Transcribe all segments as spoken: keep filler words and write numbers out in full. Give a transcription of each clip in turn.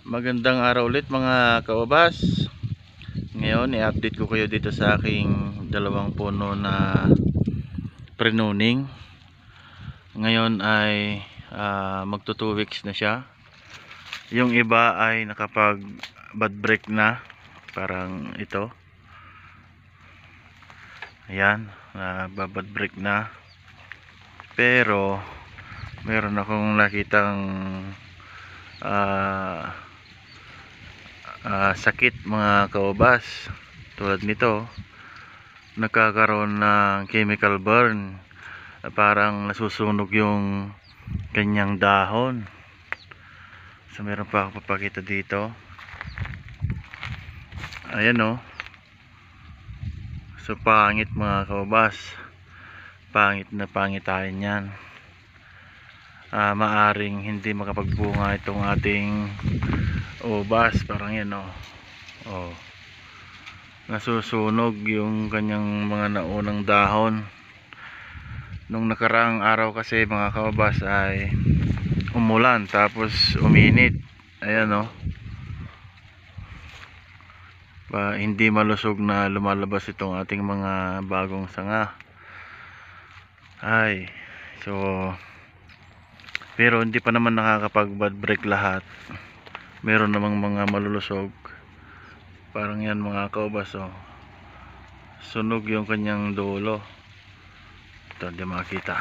Magandang araw ulit mga kaubas. Ngayon i-update ko kayo dito sa aking dalawang puno na pruning. Ngayon ay uh, magto two weeks na siya. Yung iba ay nakapag bud break na, parang ito. Ayan, uh, bud break na. Pero meron akong nakitang uh, uh, sakit mga kaubas. Tulad nito, nagkakaroon ng chemical burn, parang nasusunog yung kanyang dahon. So meron pa ako papakita dito. Ayan o. So pangit mga kaubas, pangit na pangitain yan. Uh, maaring hindi makapagbunga itong ating ubas. Parang yan o. Oh. Nasusunog yung kanyang mga naunang dahon. Nung nakaraang araw kasi mga kaubas ay umulan tapos uminit. Ayan o. Pa, hindi malusog na lumalabas itong ating mga bagong sanga. Ay, so pero hindi pa naman nakakapag bud break lahat. Meron namang mga malulusog. Parang yan mga kaubas oh. Sunog yung kanyang dulo. Ito hindi makita.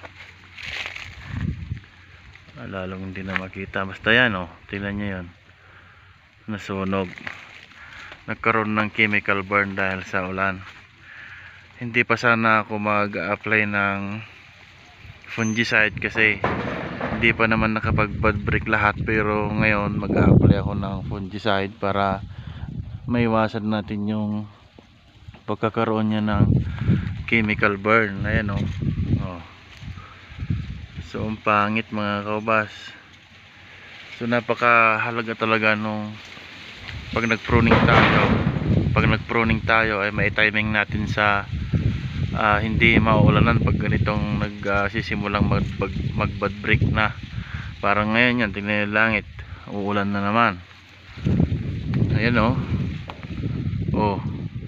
Lalong hindi na makita. Basta yan oh. Tingnan nyo yun. Nasunog. Nagkaroon ng chemical burn dahil sa ulan. Hindi pa sana ako mag-apply ng fungicide kasi hindi pa naman nakapag bud break lahat, pero ngayon mag-apply ako ng fungicide para maiwasan natin yung pagkakaroon niya ng chemical burn. Ayan o. Oh. So ang pangit mga kaubas. So napakahalaga talaga nung pag nag-pruning tayo, pag nag-pruning tayo ay may timing natin sa uh, hindi mauulanan pag ganitong nagsisimulang uh, mag-bud break na. Parang ngayon yan, tingnan yung langit, uulan na naman. Ayan o. Oh.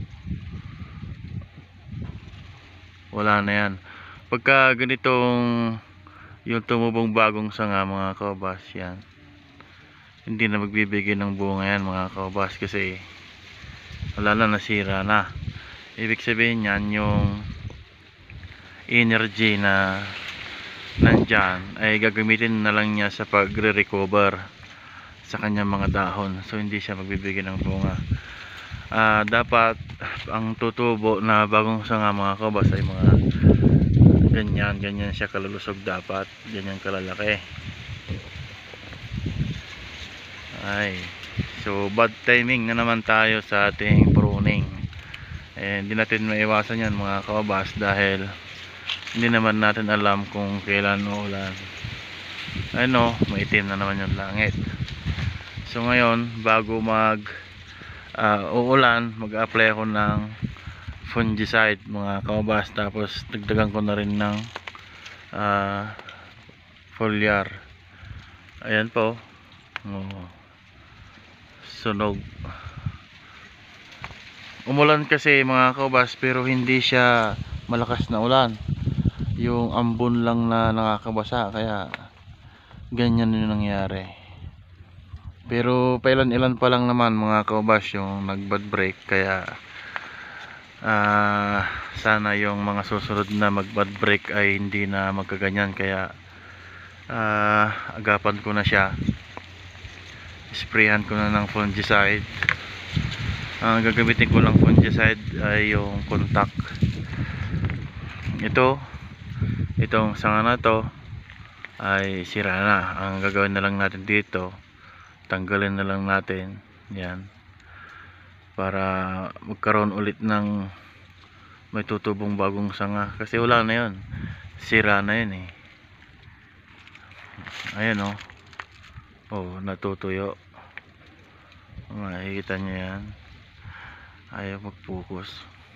Wala na yan. Pagka ganitong yung tumubong bagong sanga mga kaubas, yan hindi na magbibigay ng bunga yan mga kaubas kasi wala na, nasira na. Ibig sabihin yan, yung energy na nandyan ay gagamitin na lang niya sa pagre-recover sa kanyang mga dahon. So hindi siya magbibigay ng bunga. Uh, dapat ang tutubo na bagong sanga mga kaubas ay mga ganyan, ganyan siya kalulusog, dapat ganyan kalalaki. Ay, so bad timing na naman tayo sa ating pruning. Eh, hindi natin maiwasan yan mga kaubas dahil hindi naman natin alam kung kailan uulan. Ano, maitim na naman yung langit. So ngayon, bago mag uh, uulan, mag-apply ako ng fungicide mga kaubas, tapos dagdagan ko na rin ng uh, foliar. Ayan po. Oh. Sunog. Umulan kasi mga kaubas, pero hindi siya malakas na ulan. Yung ambon lang na nakakabasa, kaya ganyan yung nangyari. Pero pailan-ilan pa lang naman mga kaubas yung nag-bud break, kaya uh, sana yung mga susunod na mag-bud break ay hindi na magkaganyan. Kaya uh, agapan ko na siya. Sprayan ko na ng fungicide. Ang gagamitin ko ng fungicide ay yung contact. Ito, itong sanga na to ay sira na. Ang gagawin na lang natin dito, tanggalin na lang natin yan para magkaroon ulit ng may tutubong bagong sanga, kasi wala na yun, sira na yun eh. Ayan o. Oh, natutuyo. Makikita nyo yan. Ayaw mag-focus.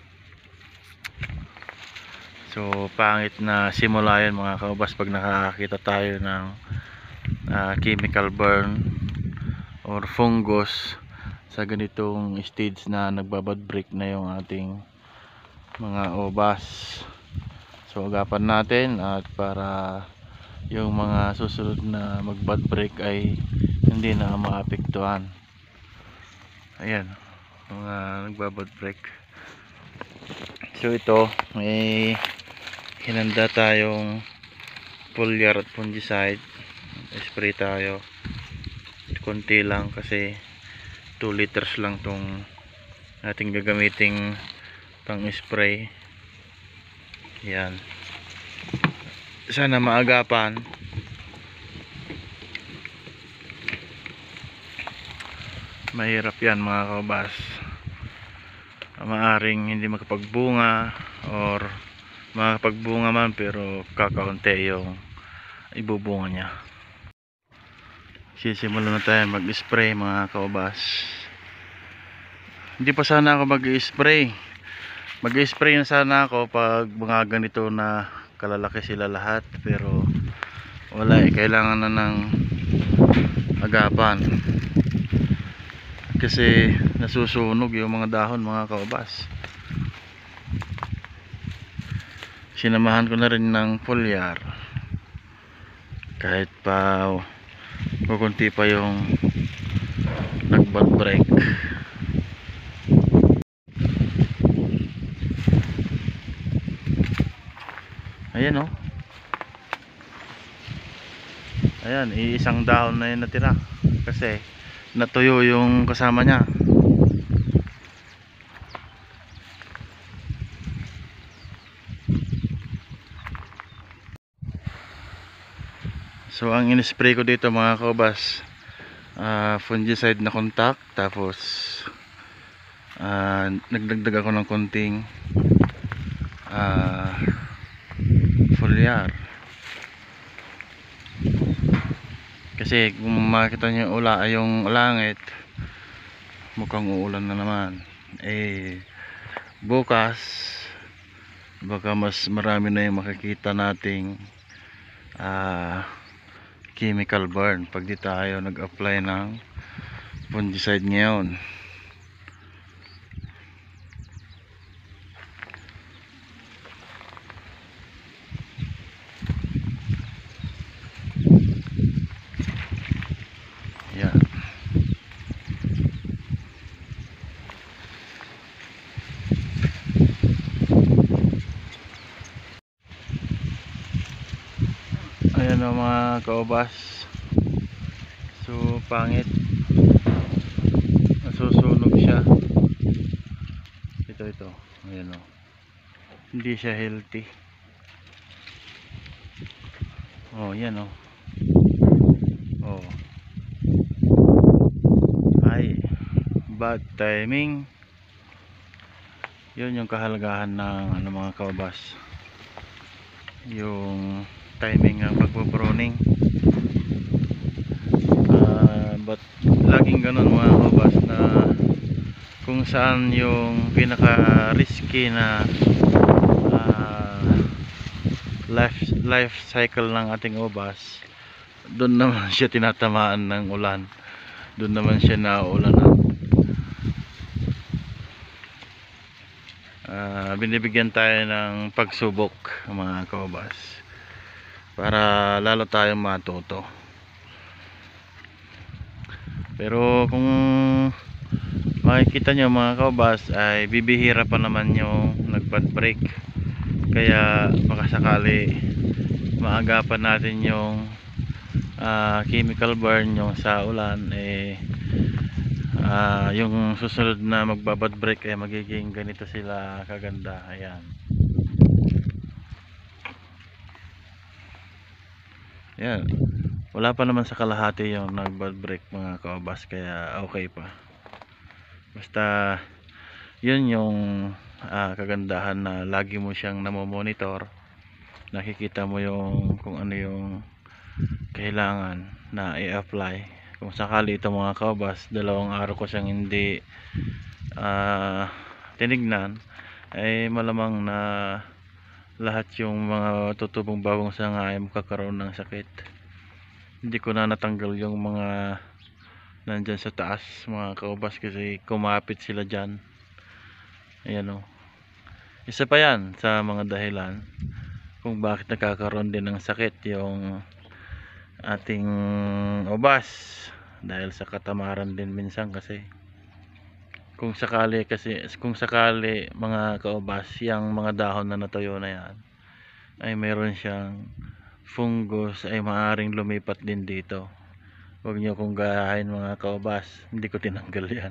So pangit na simula yan mga kaubas pag nakakita tayo ng uh, chemical burn o or fungus sa ganitong stage na nagbabad break na yung ating mga ubas. So agapan natin at para yung mga susunod na magbad break ay hindi na maapektuhan. Ayan, mga nagbabad break. So ito, may hinanda tayong foliar at fungicide. Spray tayo. Konti lang kasi two liters lang tong ating gagamiting pang spray. Yan, sana maagapan. Mahirap yan mga kaubas, maaring hindi makapagbunga or makapagbunga man pero kakaunti yung ibubunga niya. Sisimulan na tayo mag-spray mga kaubas. Hindi pa sana ako mag-spray. Mag-spray na sana ako pag mga ganito na kalalaki sila lahat, pero wala eh, kailangan na ng agapan kasi nasusunog yung mga dahon mga kaubas. Sinamahan ko na rin ng foliar kahit pa kukunti pa yung nagbad break. Ayan o, oh. Ayan, iisang dahon na yun natira kasi natuyo yung kasama niya. So ang in-spray ko dito mga kaubas, uh, fungicide na contact, tapos uh, nagdagdag ako ng konting uh, foliar. Kasi kung makita nyo ula, yung langit mukhang uulan na naman, eh bukas baka mas marami na yung makikita nating uh, chemical burn pag di tayo nag-apply ng fungicide ngayon. Yan. Ayan o mga kaubas, so pangit, nasusunog siya. Ito ito, ayan o, hindi siya healthy. Oh yan o, oh ay bad timing. Yun yung kahalagahan ng ano mga kaubas, yung timing ng pagpo-pruning. Uh, but laging ganun mga kaubas na kung saan yung pinaka risky na uh, life, life cycle ng ating ubas, doon naman siya tinatamaan ng ulan, doon naman siya nauulanan. Uh, binibigyan tayo ng pagsubok mga kaubas para lalo tayong matuto. Pero kung makikita nyo mga kaubas ay bibihira pa naman yung nagbad break, kaya makasakali maagapan natin yung uh, chemical burn yung sa ulan, eh uh, yung susunod na magbabad break ay magiging ganito sila kaganda. Ayan, yan, wala pa naman sa kalahati yung nagbad break mga kaubas, kaya okay pa. Basta yun yung uh, kagandahan na lagi mo siyang namomonitor, nakikita mo yung kung ano yung kailangan na i-apply. Kung sakali ito mga kaubas, dalawang araw ko siyang hindi uh, tinignan, ay malamang na lahat yung mga tutubong bagong sanga ay magkakaroon ng sakit. Hindi ko na natanggal yung mga nandyan sa taas mga kaubas, kasi kumapit sila dyan. Ayan o, isa pa yan sa mga dahilan kung bakit nagkakaroon din ng sakit yung ating ubas, dahil sa katamaran din minsan. Kasi kung sakali kasi kung sakali mga kaubas, yung mga dahon na natuyo na yan ay mayroon siyang fungus, ay maaaring lumipat din dito. Huwag nyo kong gayahin mga kaubas, hindi ko tinanggal yan.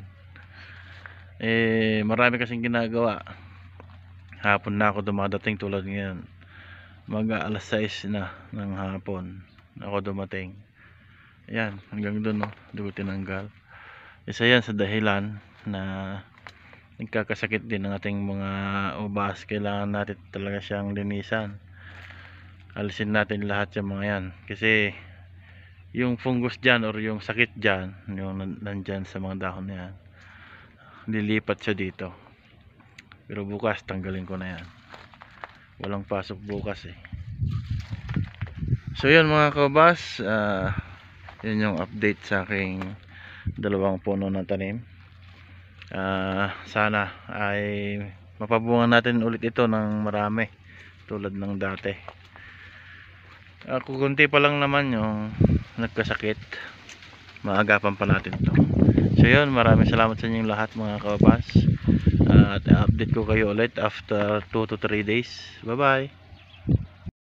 Eh marami kasing ginagawa. Hapon na ako dumadating, tulad ngayon mag alas sais na ng hapon ako dumating. Ayan, hanggang doon, no, hindi ko tinanggal. Isa yan sa dahilan na nagkakasakit din ng ating mga ubas. Kailangan natin talaga siyang linisan, alisin natin lahat yung mga yan, kasi yung fungus dyan or yung sakit dyan, yung nandyan sa mga dahon na yan, lilipat siya dito. Pero bukas tanggalin ko na yan, walang pasok bukas eh. So yun mga kabas, uh, yun yung update sa aking dalawang puno na tanim. Uh, sana ay mapabungan natin ulit ito ng marami tulad ng dati. Uh, kukunti pa lang naman yung nagkasakit, maagapan pa natin ito. So yun, maraming salamat sa inyong lahat mga kabas. Uh, at update ko kayo ulit after two to three days. Bye bye.